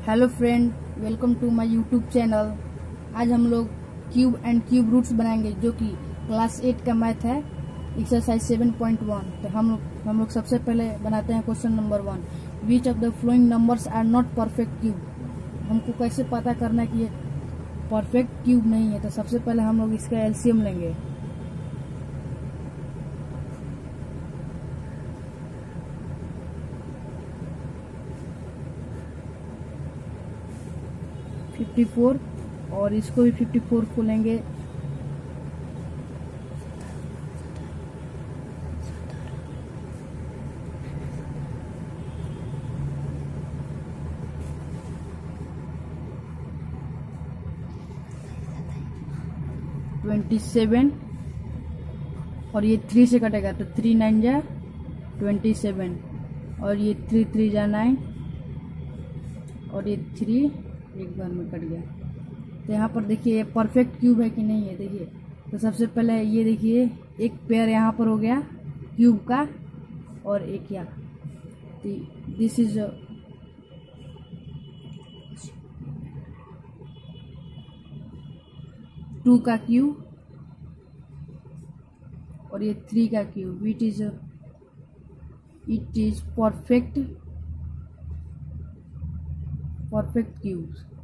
Hello friend, welcome to my YouTube channel. आज हम लोग क्यूब एंड क्यूब रूट्स बनाएंगे जो कि क्लास 8 का मैथ है, एक्सरसाइज 7.1। तो हम लोग सबसे पहले बनाते हैं question number 1। Which of the following numbers are not perfect cube. हमको कैसे पता करना है कि ये परफेक्ट क्यूब नहीं है। तो सबसे पहले हम लोग इसका एलसीएम लेंगे। $54 और इसको भी 54 को लेंगे। $27 और ये 3 से कटेगा तो 3 9 जा 27 और ये 3 3 जा 9 और ये 3 एक बार में कट गया। तो यहाँ पर देखिए ये परफेक्ट क्यूब है कि नहीं है। देखिए तो सबसे पहले ये देखिए एक पेयर यहाँ पर हो गया क्यूब का और एक यहाँ। दिस इज 2 का क्यूब और ये 3 का cube. It is perfect cube.